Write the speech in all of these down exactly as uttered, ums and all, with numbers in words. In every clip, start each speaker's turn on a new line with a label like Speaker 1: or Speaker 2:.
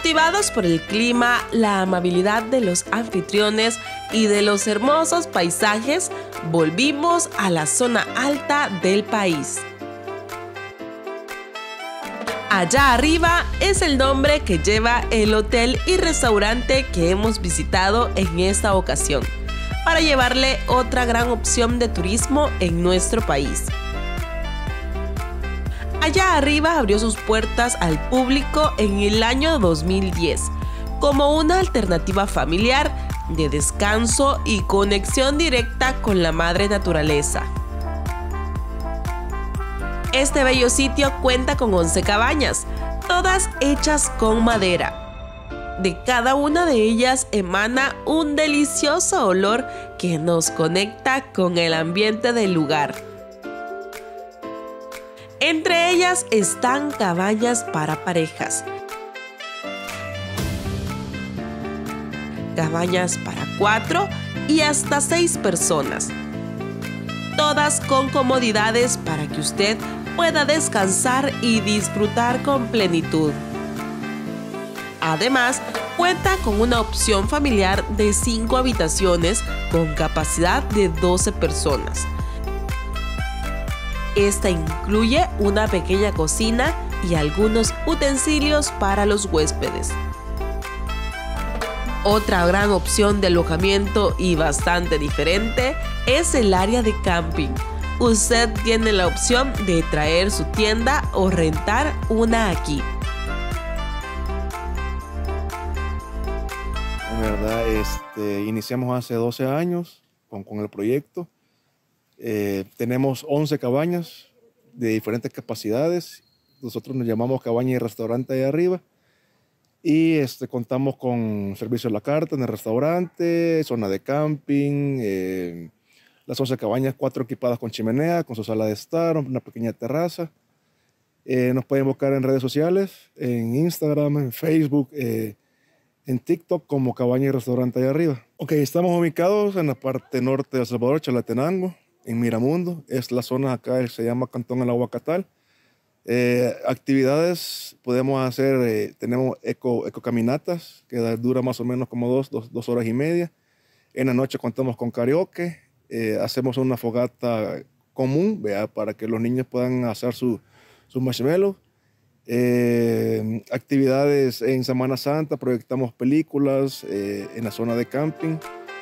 Speaker 1: Motivados por el clima, la amabilidad de los anfitriones y de los hermosos paisajes, volvimos a la zona alta del país. Allá arriba es el nombre que lleva el hotel y restaurante que hemos visitado en esta ocasión, para llevarle otra gran opción de turismo en nuestro país. Allá arriba abrió sus puertas al público en el año dos mil diez, como una alternativa familiar de descanso y conexión directa con la madre naturaleza. Este bello sitio cuenta con once cabañas, todas hechas con madera. De cada una de ellas emana un delicioso olor que nos conecta con el ambiente del lugar. Entre ellas están cabañas para parejas, cabañas para cuatro y hasta seis personas, todas con comodidades para que usted pueda descansar y disfrutar con plenitud. Además, cuenta con una opción familiar de cinco habitaciones con capacidad de doce personas. Esta incluye una pequeña cocina y algunos utensilios para los huéspedes. Otra gran opción de alojamiento y bastante diferente es el área de camping. Usted tiene la opción de traer su tienda o rentar una aquí.
Speaker 2: En verdad, este, iniciamos hace doce años con, con el proyecto. Eh, tenemos once cabañas de diferentes capacidades. Nosotros nos llamamos cabaña y restaurante ahí arriba. Y este, contamos con servicio a la carta en el restaurante, zona de camping, eh, las once cabañas, cuatro equipadas con chimenea, con su sala de estar, una pequeña terraza. Eh, nos pueden buscar en redes sociales, en Instagram, en Facebook, eh, en TikTok como Cabaña y Restaurante ahí arriba. Ok, estamos ubicados en la parte norte de El Salvador, Chalatenango, en Miramundo. Es la zona acá, se llama Cantón El Aguacatal. Eh, actividades podemos hacer, eh, tenemos eco, ecocaminatas, que dura más o menos como dos, dos, dos horas y media. En la noche contamos con karaoke, eh, hacemos una fogata común, ¿vea? Para que los niños puedan hacer su, su marshmallow. Eh, actividades en Semana Santa, proyectamos películas eh, en la zona de camping.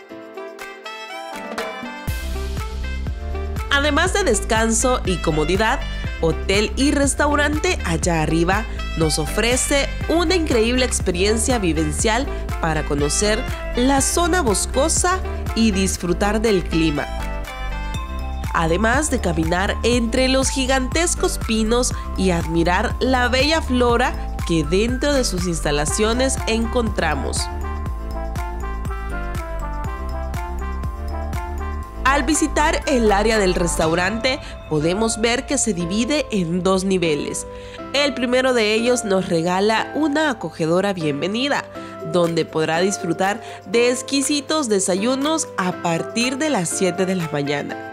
Speaker 1: Además de descanso y comodidad, Hotel y Restaurante Allá Arriba nos ofrece una increíble experiencia vivencial para conocer la zona boscosa y disfrutar del clima. Además de caminar entre los gigantescos pinos y admirar la bella flora que dentro de sus instalaciones encontramos. Al visitar el área del restaurante, podemos ver que se divide en dos niveles. El primero de ellos nos regala una acogedora bienvenida, donde podrá disfrutar de exquisitos desayunos a partir de las siete de la mañana.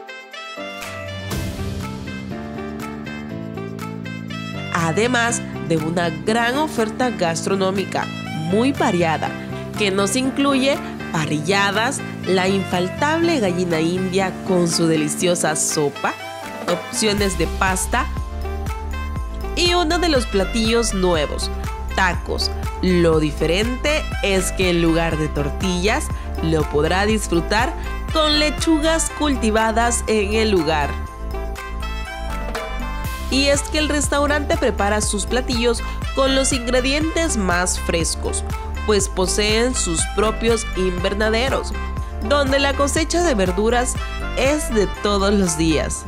Speaker 1: Además de una gran oferta gastronómica muy variada, que nos incluye parrilladas, la infaltable gallina india con su deliciosa sopa, opciones de pasta y uno de los platillos nuevos, tacos. Lo diferente es que en lugar de tortillas, lo podrá disfrutar con lechugas cultivadas en el lugar. Y es que el restaurante prepara sus platillos con los ingredientes más frescos, pues poseen sus propios invernaderos, donde la cosecha de verduras es de todos los días.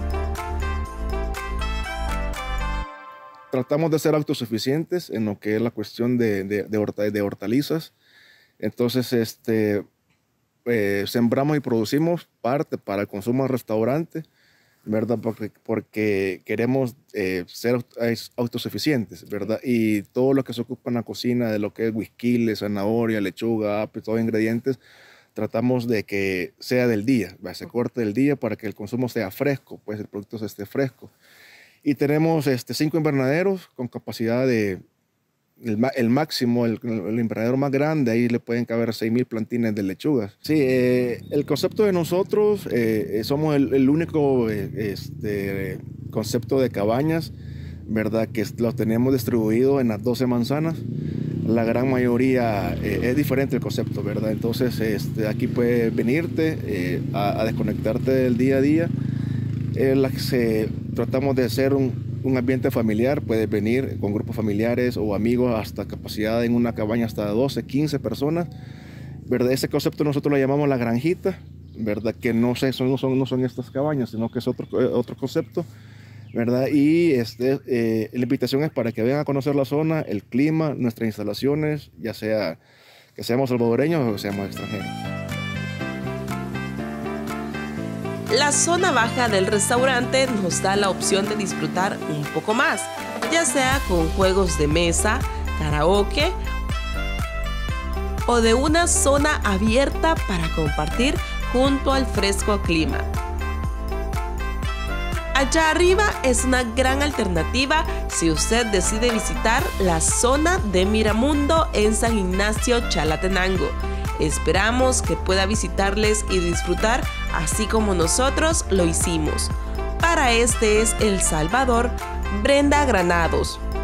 Speaker 2: Tratamos de ser autosuficientes en lo que es la cuestión de, de, de, horta, de hortalizas. Entonces, este, eh, sembramos y producimos parte para el consumo al restaurante, ¿verdad? Porque, porque queremos eh, ser autosuficientes, ¿verdad? Y todo lo que se ocupa en la cocina, de lo que es whisky, zanahoria, lechuga, apio, todos los ingredientes, tratamos de que sea del día, ¿verdad? Se corte del día para que el consumo sea fresco, pues el producto esté fresco. Y tenemos este, cinco invernaderos con capacidad de, el, el máximo, el, el invernadero más grande, ahí le pueden caber seis mil plantines de lechugas. Sí, eh, el concepto de nosotros, eh, somos el, el único eh, este, concepto de cabañas, ¿verdad? Que lo tenemos distribuido en las doce manzanas. La gran mayoría eh, es diferente el concepto, ¿verdad? Entonces este, aquí puedes venirte eh, a, a desconectarte del día a día. Eh, la, se, tratamos de hacer un un ambiente familiar, puedes venir con grupos familiares o amigos, hasta capacidad en una cabaña hasta doce, quince personas, ¿verdad? Ese concepto nosotros lo llamamos la granjita, ¿verdad? Que no, sé, son, no, son, no son estas cabañas, sino que es otro, otro concepto, ¿verdad? Y este, eh, la invitación es para que vengan a conocer la zona, el clima, nuestras instalaciones, ya sea que seamos salvadoreños o que seamos extranjeros.
Speaker 1: La zona baja del restaurante nos da la opción de disfrutar un poco más, ya sea con juegos de mesa, karaoke o de una zona abierta para compartir junto al fresco clima. Allá arriba es una gran alternativa si usted decide visitar la zona de Miramundo en San Ignacio, Chalatenango. Esperamos que pueda visitarles y disfrutar así como nosotros lo hicimos. Para Este es El Salvador, Brenda Granados.